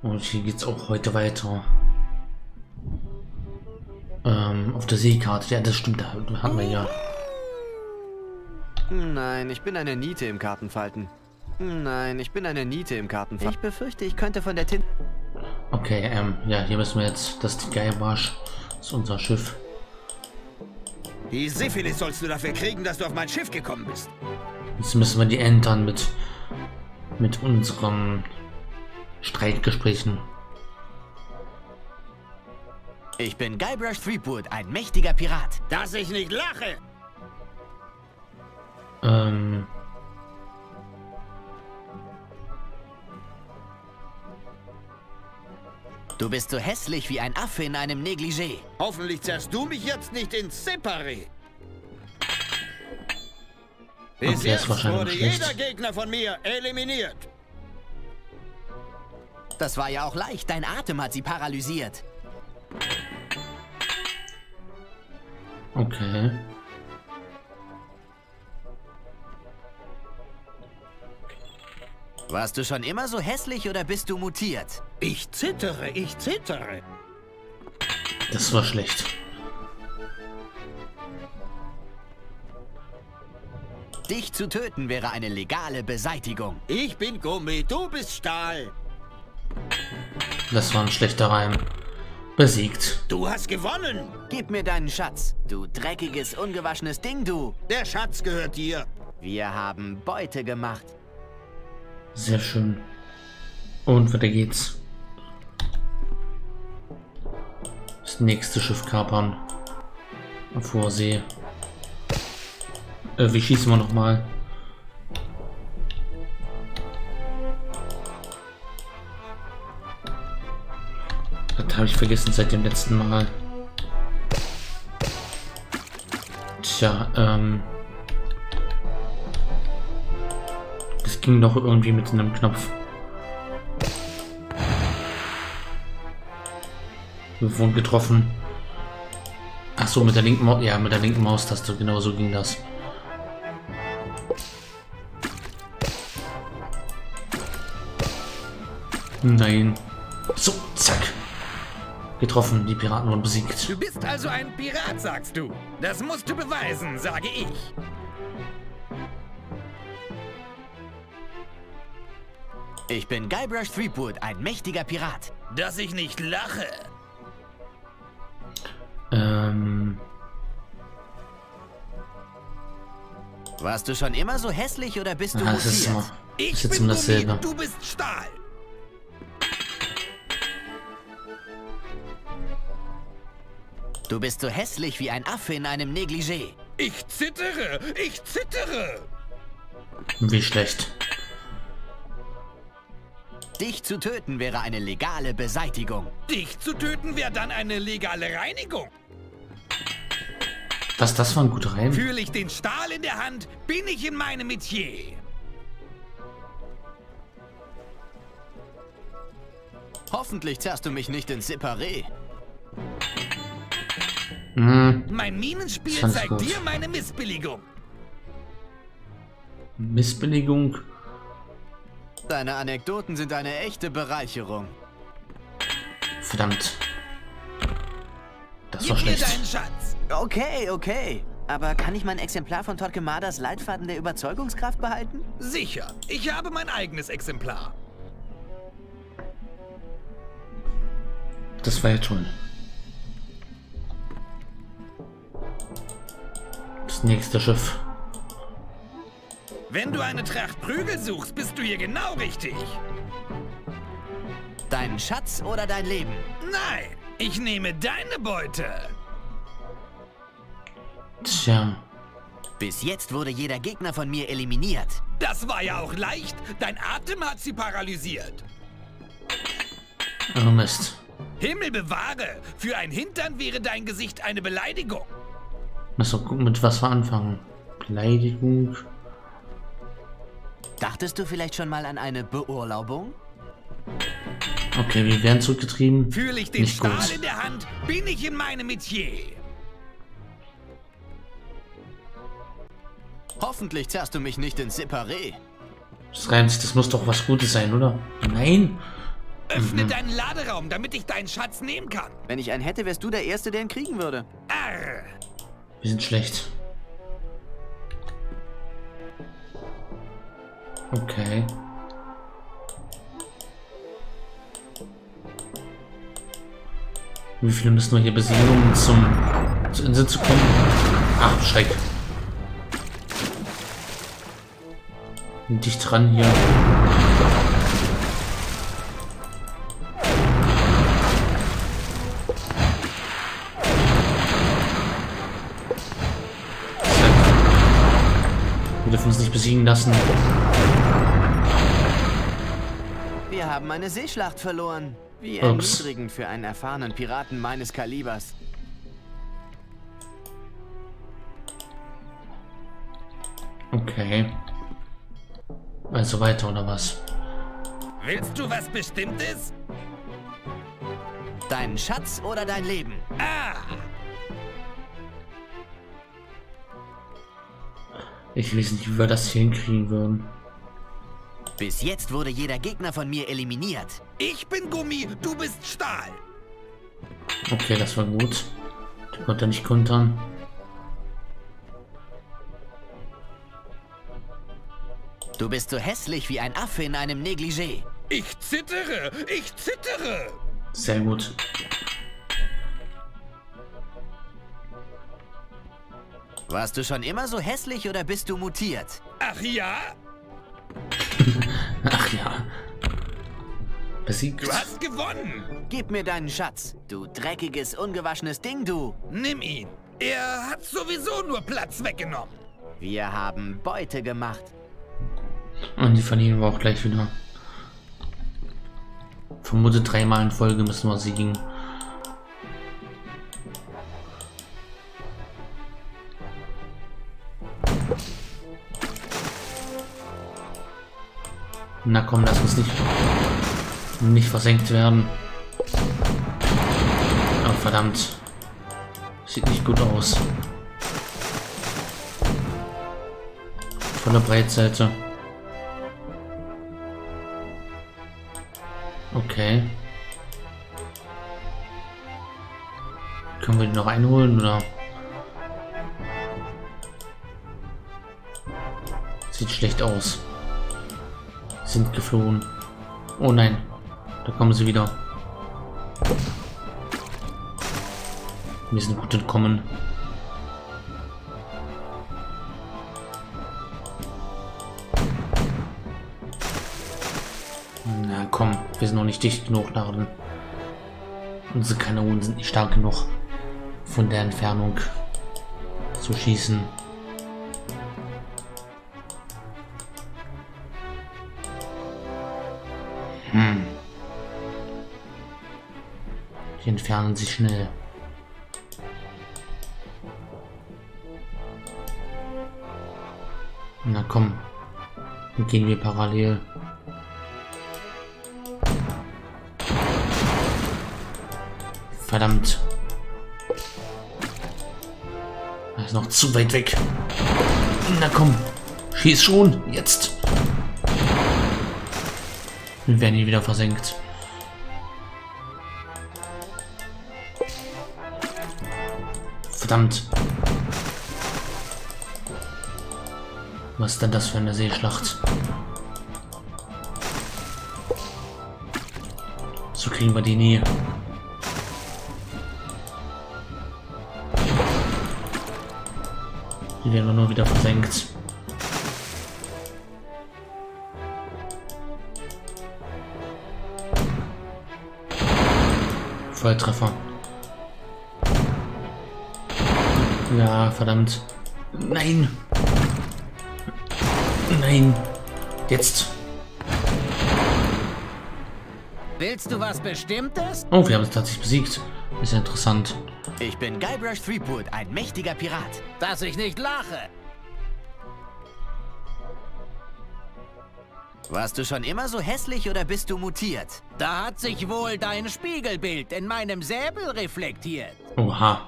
Und hier geht's auch heute weiter. Auf der Seekarte. Ja, das stimmt. Da haben wir ja. Nein, ich bin eine Niete im Kartenfalten. Nein, ich bin eine Niete im Kartenfalten. Ich befürchte, ich könnte von der Tinte... Okay, ja, hier müssen wir jetzt... Das ist die Guybrush. Das ist unser Schiff. Die Syphilis sollst du dafür kriegen, dass du auf mein Schiff gekommen bist. Jetzt müssen wir die entern mit unseren Streitgesprächen. Ich bin Guybrush Threepwood, ein mächtiger Pirat. Dass ich nicht lache! Du bist so hässlich wie ein Affe in einem Negligé. Hoffentlich zerrst du mich jetzt nicht ins Separé. Bis Okay, jetzt wahrscheinlich wurde schlecht. jeder Gegner von mir eliminiert. Das war ja auch leicht, dein Atem hat sie paralysiert. Okay. Warst du schon immer so hässlich oder bist du mutiert? Ich zittere, ich zittere. Das war schlecht. Dich zu töten wäre eine legale Beseitigung. Ich bin Gummi, du bist Stahl. Das war ein schlechter Reim. Besiegt. Du hast gewonnen. Gib mir deinen Schatz, du dreckiges, ungewaschenes Ding, du. Der Schatz gehört dir. Wir haben Beute gemacht. Sehr schön. Und weiter geht's. Das nächste Schiff kapern. Vor See. Wie schießen wir nochmal? Das habe ich vergessen seit dem letzten Mal. Tja, das ging doch irgendwie mit einem Knopf. Wir wurden getroffen. Ach so, mit der linken Maus, ja, mit der linken Maustaste, genau so ging das. Nein. So, zack. Getroffen, die Piraten wurden besiegt. Du bist also ein Pirat, sagst du. Das musst du beweisen, sage ich. Ich bin Guybrush Threepwood, ein mächtiger Pirat. Dass ich nicht lache. Warst du schon immer so hässlich oder bist du Das ist, mutiert? Ich jetzt bin immer Gummi, dasselbe. du bist Stahl. Du bist so hässlich wie ein Affe in einem Negligé. Ich zittere, ich zittere. Wie schlecht. Dich zu töten wäre eine legale Beseitigung. Dich zu töten wäre dann eine legale Reinigung. Was, das war ein guter Reim? Fühle ich den Stahl in der Hand, bin ich in meinem Metier. Hoffentlich zerrst du mich nicht ins Separé. Mein Minenspiel Fand's zeigt gut. dir meine Missbilligung. Missbilligung. Deine Anekdoten sind eine echte Bereicherung. Verdammt. Das war Gib mir schlecht. deinen Schatz. Okay, okay. Aber kann ich mein Exemplar von Torquemadas Leitfaden der Überzeugungskraft behalten? Sicher, ich habe mein eigenes Exemplar. Das war ja toll. Das nächste Schiff. Wenn du eine Tracht Prügel suchst, bist du hier genau richtig. Deinen Schatz oder dein Leben? Nein, ich nehme deine Beute. Tja. Bis jetzt wurde jeder Gegner von mir eliminiert. Das war ja auch leicht. Dein Atem hat sie paralysiert. Oh Mist. Himmel bewahre, für ein Hintern wäre dein Gesicht eine Beleidigung. Lass doch gucken, mit was wir anfangen. Beleidigung. Dachtest du vielleicht schon mal an eine Beurlaubung? Okay, wir werden zurückgetrieben. Fühle ich den Nicht Stahl gut. in der Hand, bin ich in meinem Metier. Hoffentlich zerrst du mich nicht ins Separé. Das reimt sich, das muss doch was Gutes sein, oder? Nein? Öffne deinen Laderaum, damit ich deinen Schatz nehmen kann. Wenn ich einen hätte, wärst du der Erste, der ihn kriegen würde. Arr. Wir sind schlecht. Okay. Wie viele müssen wir hier besiegen, um zur Insel zu kommen? Ach, Schreck. Dicht dran hier. Wir dürfen uns nicht besiegen lassen. Wir haben eine Seeschlacht verloren. Wie Ups. erniedrigend für einen erfahrenen Piraten meines Kalibers. Okay. Also weiter, oder was? Willst du was Bestimmtes? Deinen Schatz oder dein Leben? Ah! Ich weiß nicht, wie wir das hier hinkriegen würden. Bis jetzt wurde jeder Gegner von mir eliminiert. Ich bin Gummi, du bist Stahl. Okay, das war gut. Der konnte nicht kontern. Du bist so hässlich wie ein Affe in einem Negligé. Ich zittere, ich zittere. Sehr gut. Warst du schon immer so hässlich oder bist du mutiert? Ach ja? Ach ja. Besiegt. Du hast gewonnen. Gib mir deinen Schatz, du dreckiges, ungewaschenes Ding, du. Nimm ihn. Er hat sowieso nur Platz weggenommen. Wir haben Beute gemacht. Und die verlieren wir auch gleich wieder. Vermute 3-mal in Folge müssen wir siegen. Na komm, lass uns nicht versenkt werden. Oh, verdammt. Sieht nicht gut aus. Von der Breitseite. Okay. Können wir die noch einholen, oder? Sieht schlecht aus. Sind geflohen. Oh nein. Da kommen sie wieder. Wir sind gut entkommen. Na komm, wir sind noch nicht dicht genug darin. Unsere Kanonen sind nicht stark genug, von der Entfernung zu schießen. Die entfernen sich schnell. Na komm, dann gehen wir parallel. Verdammt. Er ist noch zu weit weg. Na komm, schieß schon, jetzt. Wir werden hier wieder versenkt. Verdammt. Was ist denn das für eine Seeschlacht? So kriegen wir die nie. Die werden nur wieder versenkt. Volltreffer. Ja, verdammt. Nein. Nein. Jetzt. Willst du was Bestimmtes? Oh, wir haben es tatsächlich besiegt. Ist ja interessant. Ich bin Guybrush Threepwood, ein mächtiger Pirat. Dass ich nicht lache. Warst du schon immer so hässlich oder bist du mutiert? Da hat sich wohl dein Spiegelbild in meinem Säbel reflektiert. Oha.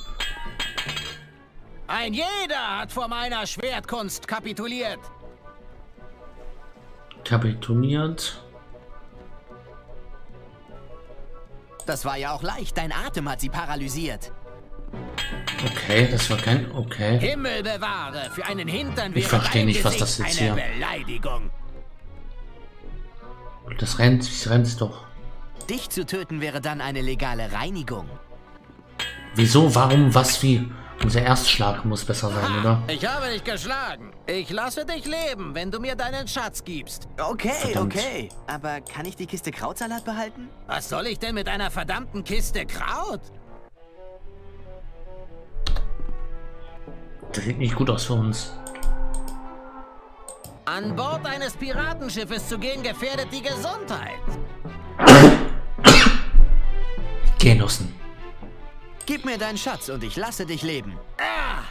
Ein jeder hat vor meiner Schwertkunst kapituliert. Kapituliert. Das war ja auch leicht. Dein Atem hat sie paralysiert. Okay, das war kein... Okay. Himmel bewahre, für einen Hintern wäre Ich verstehe dein nicht, was das Gesicht jetzt hier... eine Beleidigung. Das rennt doch. Dich zu töten wäre dann eine legale Reinigung. Wieso? Warum? Was? Wie? Unser Erstschlag muss besser sein, oder? Ich habe dich geschlagen. Ich lasse dich leben, wenn du mir deinen Schatz gibst. Okay, Verdammt. okay. Aber kann ich die Kiste Krautsalat behalten? Was soll ich denn mit einer verdammten Kiste Kraut? Das sieht nicht gut aus für uns. An Bord eines Piratenschiffes zu gehen, gefährdet die Gesundheit. Genossen. Gib mir deinen Schatz und ich lasse dich leben. Ah!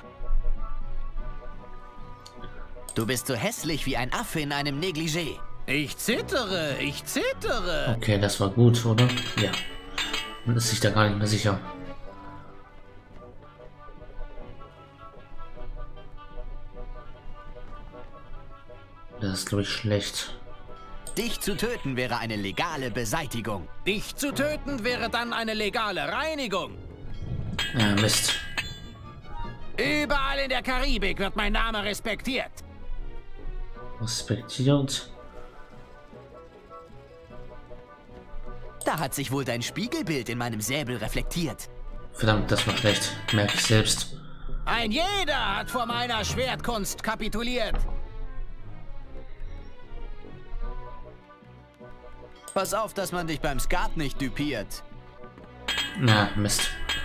Du bist so hässlich wie ein Affe in einem Negligé. Ich zittere, ich zittere. Okay, das war gut, oder? Ja. Man ist sich da gar nicht mehr sicher. Das ist, glaube ich, schlecht. Dich zu töten wäre eine legale Beseitigung. Dich zu töten wäre dann eine legale Reinigung. Mist. Überall in der Karibik wird mein Name respektiert. Respektiert. Da hat sich wohl dein Spiegelbild in meinem Säbel reflektiert. Verdammt, das war schlecht. Merke ich selbst. Ein jeder hat vor meiner Schwertkunst kapituliert. Pass auf, dass man dich beim Skat nicht düpiert. Na, Mist.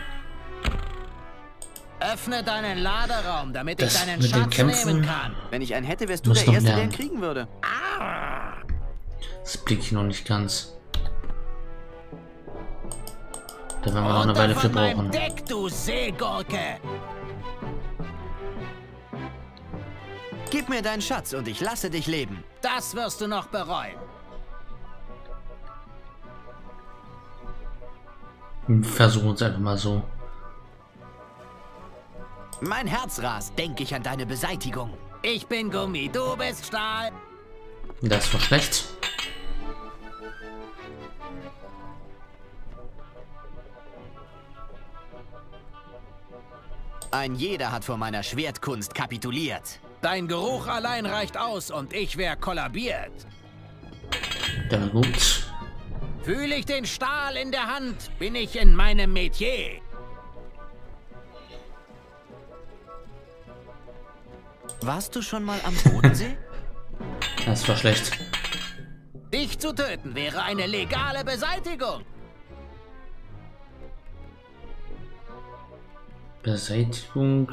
Öffne deinen Laderaum, damit ich Das deinen mit den Schatz Kämpfen- nehmen kann. Wenn ich einen hätte, wärst du Muss der noch Erste, der ihn lernen. kriegen würde. Das blicke ich noch nicht ganz. Da werden wir noch eine Runter Weile für von meinem brauchen. Deck, du Seegurke. Gib mir deinen Schatz und ich lasse dich leben. Das wirst du noch bereuen. Versuchen es einfach mal so. Mein Herz rast, denke ich an deine Beseitigung. Ich bin Gummi, du bist Stahl. Das war schlecht. Ein jeder hat vor meiner Schwertkunst kapituliert. Dein Geruch allein reicht aus und ich wär kollabiert. Der war gut. Fühle ich den Stahl in der Hand, bin ich in meinem Metier. Warst du schon mal am Bodensee? Das war schlecht. Dich zu töten wäre eine legale Beseitigung. Beseitigung.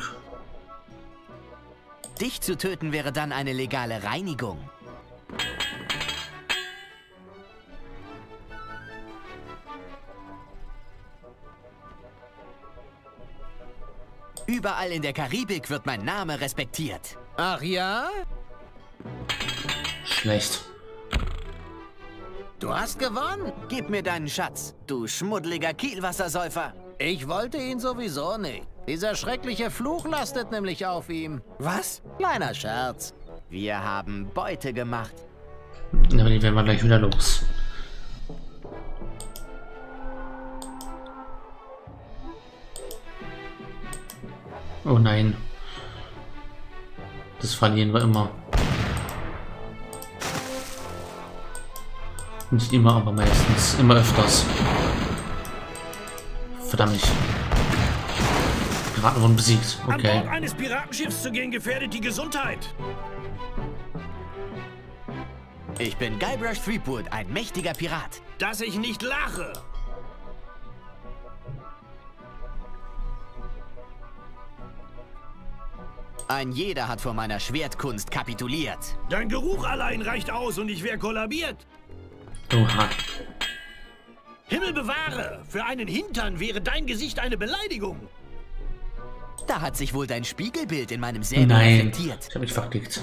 Dich zu töten wäre dann eine legale Reinigung. Überall in der Karibik wird mein Name respektiert. Ach ja? Schlecht. Du hast gewonnen. Gib mir deinen Schatz, du schmuddeliger Kielwassersäufer. Ich wollte ihn sowieso nicht. Dieser schreckliche Fluch lastet nämlich auf ihm. Was? Kleiner Scherz. Wir haben Beute gemacht. Aber die werden wir gleich wieder los. Oh nein. Das verlieren wir immer. Nicht immer, aber meistens. Immer öfters. Verdammt. Piraten wurden besiegt. An Bord Okay. eines Piratenschiffs zu gehen gefährdet die Gesundheit. Ich bin Guybrush Threepwood, ein mächtiger Pirat. Dass ich nicht lache. Ein jeder hat vor meiner Schwertkunst kapituliert. Dein Geruch allein reicht aus und ich wäre kollabiert. Oha. Himmel bewahre, für einen Hintern wäre dein Gesicht eine Beleidigung. Da hat sich wohl dein Spiegelbild in meinem Säbel Nein. reflektiert. Ich habe mich verklickt.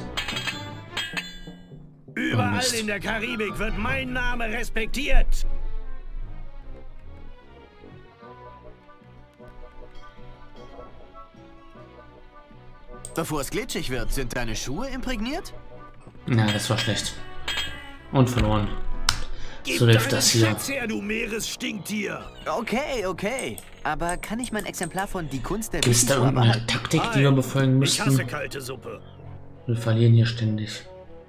Überall Mist. in der Karibik wird mein Name respektiert. Bevor es glitschig wird, sind deine Schuhe imprägniert? Na, das war schlecht. Und verloren. Gib So läuft deinen das hier. Schatz her, du Meeresstinktier. Okay, okay. Aber kann ich mein Exemplar von Die Kunst der Gibt es da Wikinger irgendeine behalten? Taktik, die wir befolgen Ich hasse müssten? kalte Suppe. Wir verlieren hier ständig.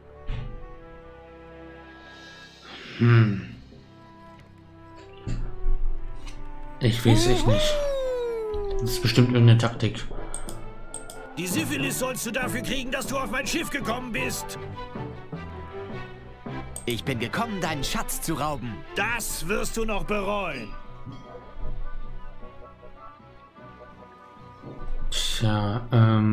Ich weiß echt nicht. Das ist bestimmt irgendeine Taktik. Die Syphilis sollst du dafür kriegen, dass du auf mein Schiff gekommen bist. Ich bin gekommen, deinen Schatz zu rauben. Das wirst du noch bereuen. Tja,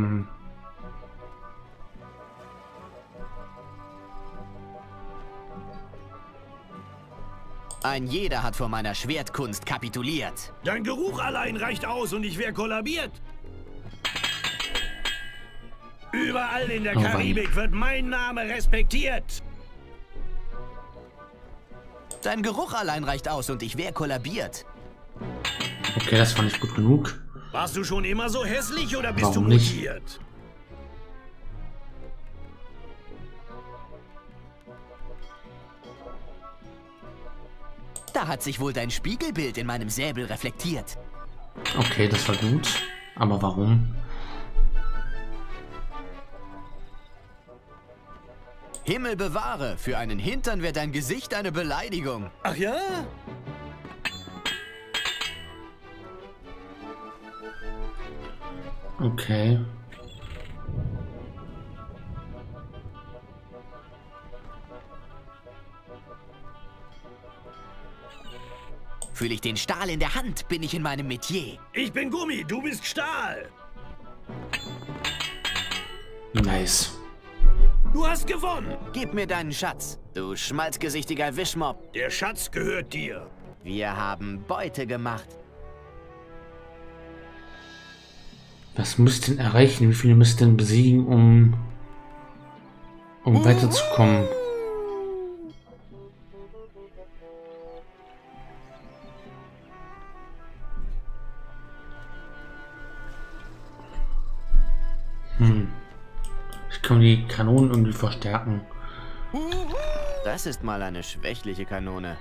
Ein jeder hat vor meiner Schwertkunst kapituliert. Dein Geruch allein reicht aus und ich wäre kollabiert. Überall in der Oh, Karibik wird mein Name respektiert. Dein Geruch allein reicht aus und ich wäre kollabiert. okay, das war nicht gut genug. Warst du schon immer so hässlich oder bist Warum du nicht? mutiert? Da hat sich wohl dein Spiegelbild in meinem Säbel reflektiert. Okay, das war gut. Aber warum? Himmel bewahre, für einen Hintern wäre dein Gesicht eine Beleidigung. Ach ja? Okay. Fühle ich den Stahl in der Hand, bin ich in meinem Metier. Ich bin Gummi, du bist Stahl. Nice. Du hast gewonnen. Gib mir deinen Schatz, du schmalzgesichtiger Wischmopp. Der Schatz gehört dir. Wir haben Beute gemacht. Was müsst ihr denn erreichen? Wie viele müsst ihr denn besiegen, um weiterzukommen? Ich kann die Kanonen irgendwie verstärken. Das ist mal eine schwächliche Kanone.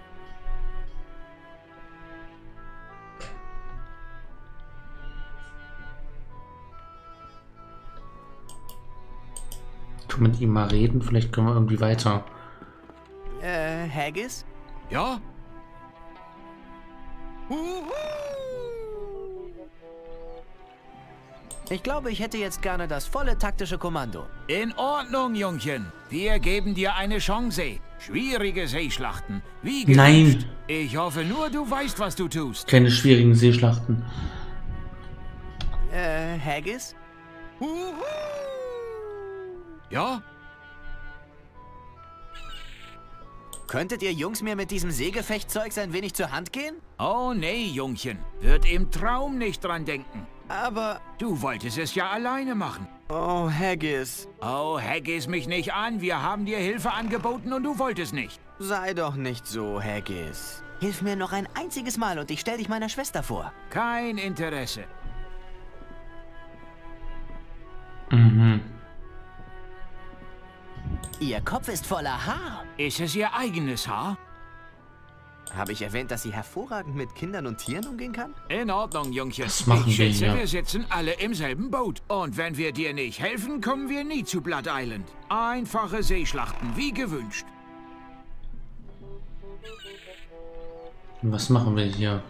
Können wir mit ihm mal reden? Vielleicht können wir irgendwie weiter. Haggis? Ja? Ich glaube, ich hätte jetzt gerne das volle taktische Kommando. In Ordnung, Jungchen. Wir geben dir eine Chance. Schwierige Seeschlachten. Wie gewünscht. Nein! Ich hoffe nur, du weißt, was du tust. Keine schwierigen Seeschlachten. Haggis? Ja? Könntet ihr Jungs mir mit diesem Seegefechtzeug ein wenig zur Hand gehen? Oh nee, Jungchen. Wird im Traum nicht dran denken. Aber... Du wolltest es ja alleine machen. Oh, Haggis. Oh, Haggis mich nicht an. Wir haben dir Hilfe angeboten und du wolltest nicht. Sei doch nicht so, Haggis. Hilf mir noch ein einziges Mal und ich stell dich meiner Schwester vor. Kein Interesse. Mhm. Ihr Kopf ist voller Haar. Ist es ihr eigenes Haar? Habe ich erwähnt, dass sie hervorragend mit Kindern und Tieren umgehen kann? In Ordnung, Jungchen. Was machen ich wir schätze, hier? wir sitzen alle im selben Boot. Und wenn wir dir nicht helfen, kommen wir nie zu Blood Island. Einfache Seeschlachten, wie gewünscht. Was machen wir hier?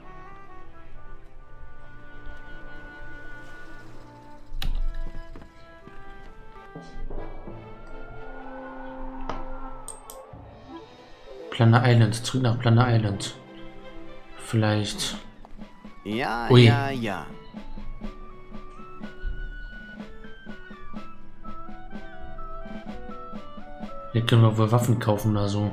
Plunder Island, zurück nach Plunder Island. Vielleicht. Ja, Ui. ja, ja. Hier können wir wohl Waffen kaufen oder so.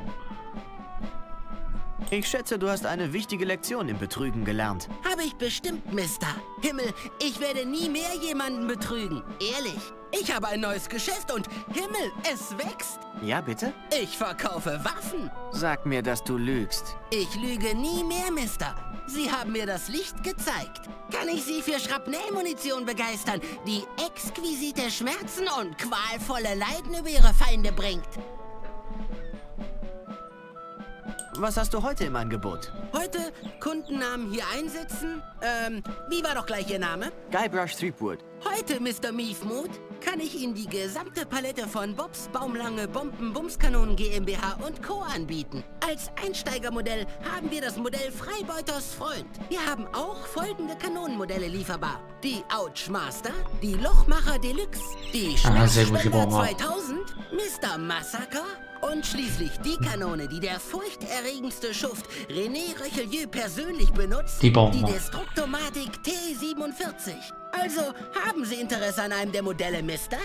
Ich schätze, du hast eine wichtige Lektion im Betrügen gelernt. Habe ich bestimmt, Mister. Himmel, ich werde nie mehr jemanden betrügen. Ehrlich. Ich habe ein neues Geschäft und Himmel, es wächst. Ja, bitte? Ich verkaufe Waffen. Sag mir, dass du lügst. Ich lüge nie mehr, Mister. Sie haben mir das Licht gezeigt. Kann ich Sie für Schrapnellmunition begeistern, die exquisite Schmerzen und qualvolle Leiden über Ihre Feinde bringt? Was hast du heute im Angebot? Heute Kundennamen hier einsetzen. Wie war doch gleich Ihr Name? Guybrush Threepwood. Heute, Mr. Miefmut, kann ich Ihnen die gesamte Palette von Bobs Baumlange Bomben Bumskanonen GmbH und Co. anbieten. Als Einsteigermodell haben wir das Modell Freibeuters Freund. Wir haben auch folgende Kanonenmodelle lieferbar. Die Ouch Master, die Lochmacher Deluxe, die Schmerzspender 2000, Mr. Massaker und schließlich die Kanone, die der furchterregendste Schuft René Richelieu persönlich benutzt, die Destruktomatik T47. Also, haben Sie Interesse an einem der Modelle, Mister?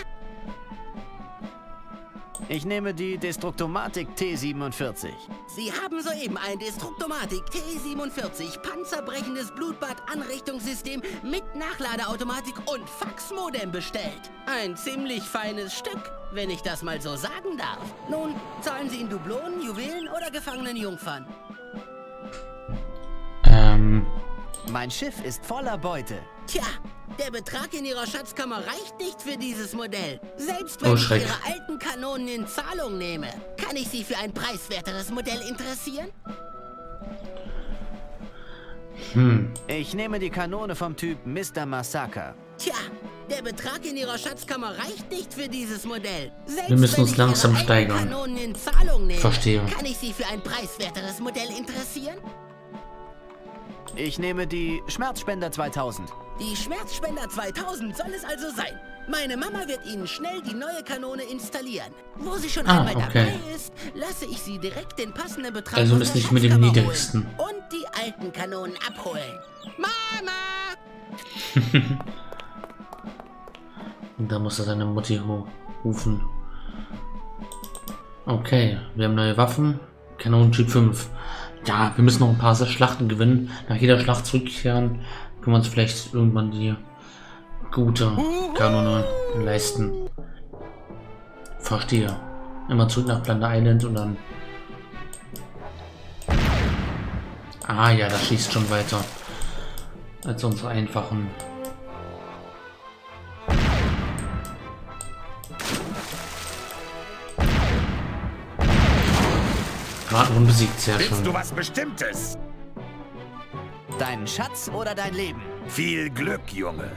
Ich nehme die Destruktomatik T47. Sie haben soeben ein Destruktomatik T47 panzerbrechendes Blutbad-Anrichtungssystem mit Nachladeautomatik und Faxmodem bestellt. Ein ziemlich feines Stück, wenn ich das mal so sagen darf. Nun, zahlen Sie in Dublonen, Juwelen oder gefangenen Jungfern? Mein Schiff ist voller Beute. Tja, der Betrag in Ihrer Schatzkammer reicht nicht für dieses Modell. Selbst wenn ich Ihre alten Kanonen in Zahlung nehme, kann ich Sie für ein preiswerteres Modell interessieren? Ich nehme die Kanone vom Typ Mr. Massaker. Tja, der Betrag in Ihrer Schatzkammer reicht nicht für dieses Modell. Selbst wir müssen uns wenn ich langsam Ihre steigern. Kanonen in Zahlung nehme, Verstehe. Kann ich Sie für ein preiswerteres Modell interessieren? Ich nehme die Schmerzspender 2000. Die Schmerzspender 2000 soll es also sein. Meine Mama wird Ihnen schnell die neue Kanone installieren. Wo sie schon einmal dabei ist, lasse ich Sie direkt den passenden Betrag also ist nicht mit dem niedrigsten. Und die alten Kanonen abholen. Mama! Und da muss er seine Mutti rufen. Okay, wir haben neue Waffen. Kanonentyp 5. Ja, wir müssen noch ein paar Schlachten gewinnen. Nach jeder Schlacht zurückkehren. Können wir uns vielleicht irgendwann die gute Kanone leisten. Verstehe. Immer zurück nach Plunder Island und dann... Ah ja, das schießt schon weiter. Als unsere einfachen. Gerade unbesiegt, sehr schön. Willst du was Bestimmtes? Deinen Schatz oder dein Leben? Viel Glück, Junge.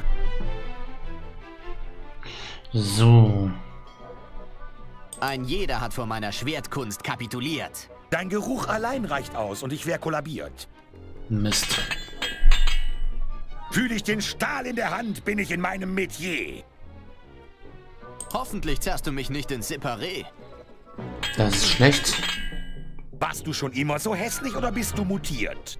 So. Ein jeder hat vor meiner Schwertkunst kapituliert. Dein Geruch allein reicht aus und ich wäre kollabiert. Mist. Fühle ich den Stahl in der Hand, bin ich in meinem Metier. Hoffentlich zerrst du mich nicht ins Separé. Das ist schlecht. Warst du schon immer so hässlich oder bist du mutiert?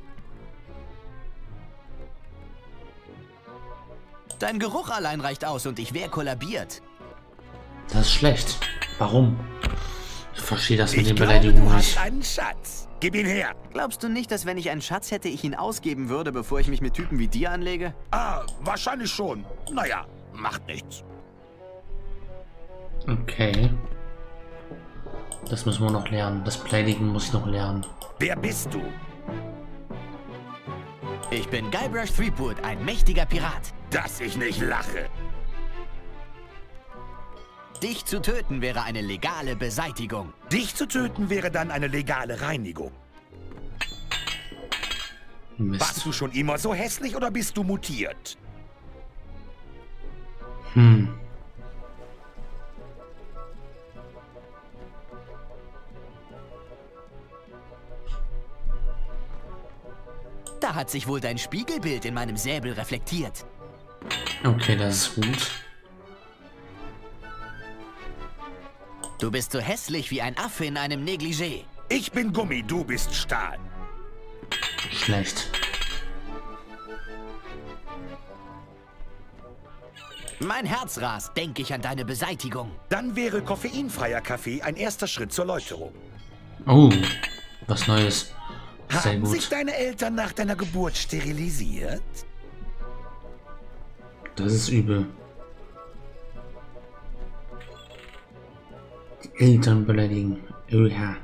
Dein Geruch allein reicht aus und ich wäre kollabiert. Das ist schlecht. Warum? Ich verstehe das mit Ich den glaube, Beleidigungen du nicht. hast einen Schatz. Gib ihn her. Glaubst du nicht, dass wenn ich einen Schatz hätte, ich ihn ausgeben würde, bevor ich mich mit Typen wie dir anlege? Ah, wahrscheinlich schon. Naja, macht nichts. Okay. Das müssen wir noch lernen. Das Beleidigen muss ich noch lernen. Wer bist du? Ich bin Guybrush Threepwood, ein mächtiger Pirat. Dass ich nicht lache. Dich zu töten wäre eine legale Beseitigung. Dich zu töten wäre dann eine legale Reinigung. Mist. Warst du schon immer so hässlich oder bist du mutiert? Da hat sich wohl dein Spiegelbild in meinem Säbel reflektiert. Okay, das ist gut. Du bist so hässlich wie ein Affe in einem Negligé. Ich bin Gummi, du bist Stahl. Schlecht. Mein Herz rast, denke ich an deine Beseitigung. Dann wäre koffeinfreier Kaffee ein erster Schritt zur Läuterung. Oh, was Neues. Sehr Haben sich gut. deine Eltern nach deiner Geburt sterilisiert? Das ist übel. Die Eltern beleidigen. Oh ja.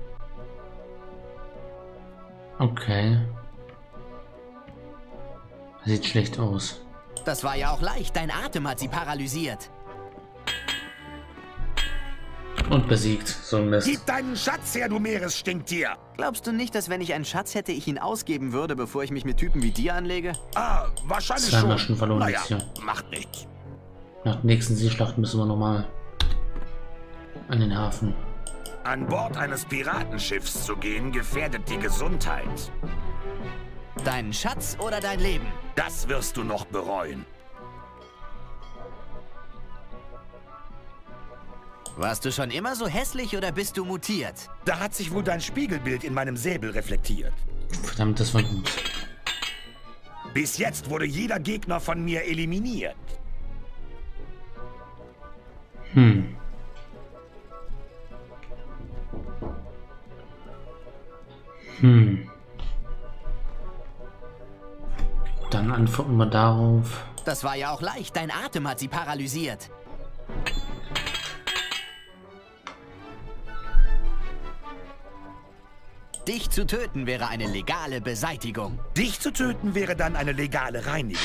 Okay. Sieht schlecht aus. Das war ja auch leicht. Dein Atem hat sie paralysiert. Und besiegt. So ein Mist. Gib deinen Schatz her, du Meeresstinktier! Glaubst du nicht, dass wenn ich einen Schatz hätte, ich ihn ausgeben würde, bevor ich mich mit Typen wie dir anlege? Ah, wahrscheinlich Zweimal schon. schon verloren Naja, jetzt hier. macht nichts. Nach der nächsten Seeschlacht müssen wir nochmal an den Hafen. An Bord eines Piratenschiffs zu gehen, gefährdet die Gesundheit. Deinen Schatz oder dein Leben? Das wirst du noch bereuen. Warst du schon immer so hässlich oder bist du mutiert? Da hat sich wohl dein Spiegelbild in meinem Säbel reflektiert. Verdammt, das war gut. Bis jetzt wurde jeder Gegner von mir eliminiert. Hm. Dann antworten wir darauf. Das war ja auch leicht. Dein Atem hat sie paralysiert. Dich zu töten wäre eine legale Beseitigung. Dich zu töten wäre dann eine legale Reinigung.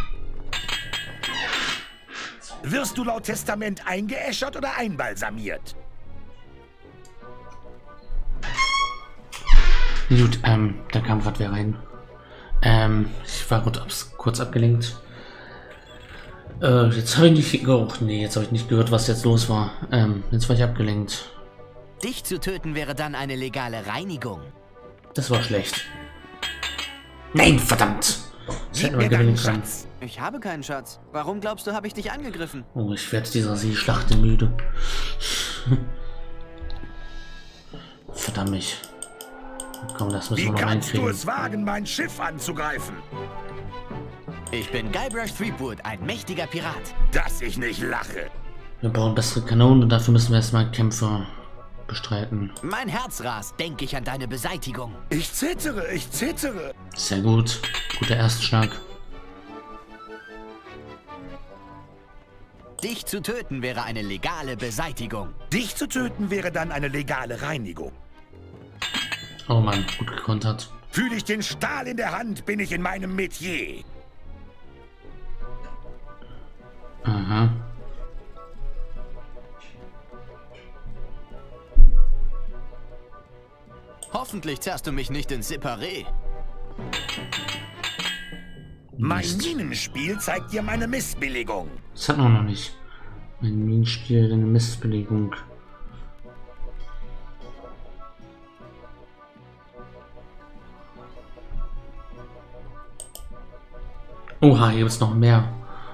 Wirst du laut Testament eingeäschert oder einbalsamiert? Gut, da kam gerade wer rein. Ich war kurz abgelenkt. Jetzt habe ich nicht... Oh, nee, jetzt habe ich nicht gehört, was jetzt los war. Jetzt war ich abgelenkt. Dich zu töten wäre dann eine legale Reinigung. Das war schlecht. Nein, verdammt! Das Gib hätten mir wir deinen gewinnen können. Schatz. Ich habe keinen Schatz. Warum glaubst du, habe ich dich angegriffen? Oh, ich werde dieser Seeschlacht müde. Verdammt mich. Komm, das müssen Wie wir noch kannst du reinkriegen. es wagen, mein Schiff anzugreifen? Ich bin Guybrush Threepwood, ein mächtiger Pirat. Dass ich nicht lache. Wir brauchen bessere Kanonen und dafür müssen wir erstmal Kämpfe bestreiten. Mein Herz rast, denke ich an deine Beseitigung. Ich zittere, ich zittere. Sehr gut. Guter Erstschlag. Dich zu töten wäre eine legale Beseitigung. Dich zu töten wäre dann eine legale Reinigung. Oh Mann, gut gekontert. Fühle ich den Stahl in der Hand, bin ich in meinem Metier. Aha. Hoffentlich zerrst du mich nicht ins Separé. Mein Mist. Minenspiel zeigt dir meine Missbilligung. Das hatten wir noch nicht. Mein Minenspiel, eine Missbelegung. Oha, hier gibt es noch mehr.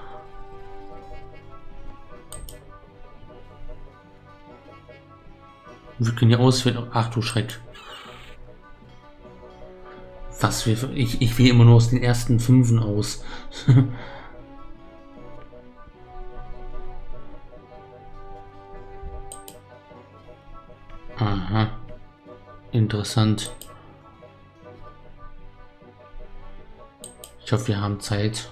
Wir können ja auswählen. Ach du Schreck. Was wir. Ich wähle immer nur aus den ersten 5 aus. Aha. Interessant. Ich hoffe, wir haben Zeit.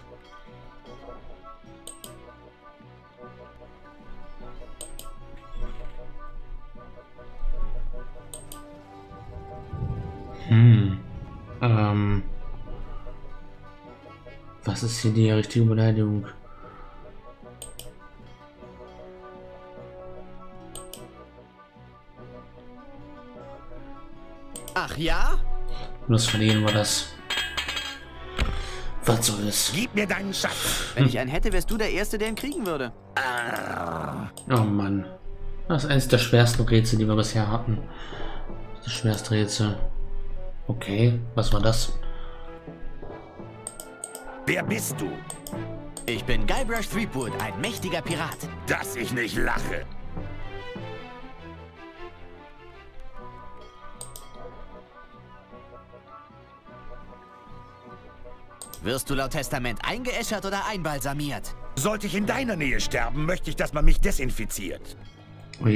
Was ist hier die richtige Beleidigung? Ach ja? Bloß verlieren wir das. Was soll es? Gib mir deinen Schatz. Wenn ich einen hätte, wärst du der Erste, der ihn kriegen würde. Oh Mann. Das ist eines der schwersten Rätsel, die wir bisher hatten. Das schwerste Rätsel. Okay, was war das? Wer bist du? Ich bin Guybrush Threepwood, ein mächtiger Pirat. Dass ich nicht lache. Wirst du laut Testament eingeäschert oder einbalsamiert? Sollte ich in deiner Nähe sterben, möchte ich, dass man mich desinfiziert. Ui.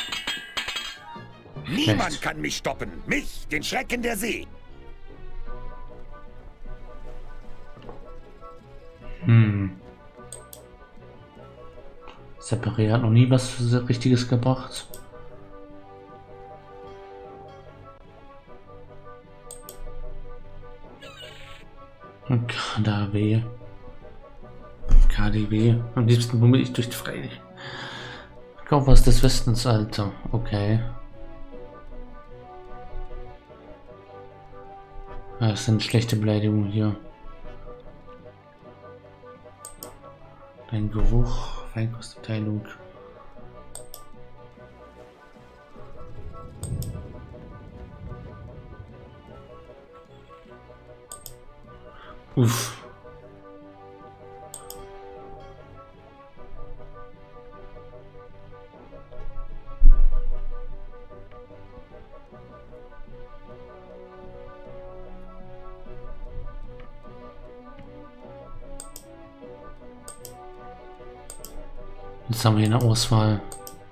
Niemand Schlecht. kann mich stoppen. Mich, den Schrecken der See. Separé hat noch nie was Richtiges gebracht. KDW. KDW. Am liebsten bummel ich durch die Freie. Kaufhaus des Westens, Alter. Okay. Das sind schlechte Beleidigungen hier. Dein Geruch, Feinkostabteilung. Uff. Jetzt haben wir hier eine Auswahl.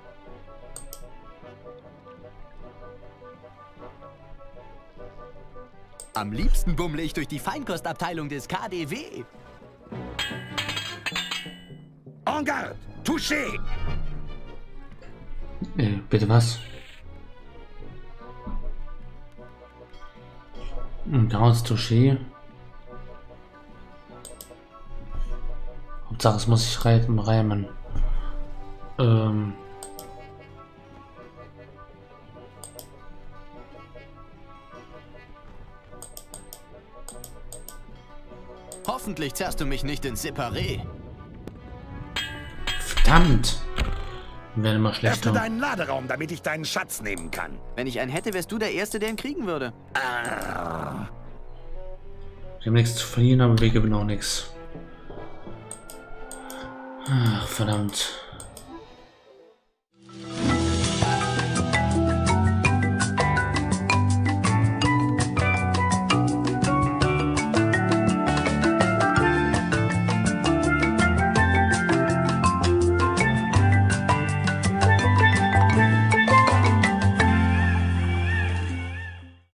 Am liebsten bummle ich durch die Feinkostabteilung des KDW. En garde! Touché! Bitte was? Daraus Touché. Hauptsache es muss ich reimen. Hoffentlich zerrst du mich nicht ins Separé. Verdammt! Werde immer Öffne schlechter. deinen Laderaum, damit ich deinen Schatz nehmen kann. Wenn ich einen hätte, wärst du der Erste, der ihn kriegen würde. Ah. Wir haben nichts zu verlieren, aber wir gewinnen auch nichts. Ach, verdammt.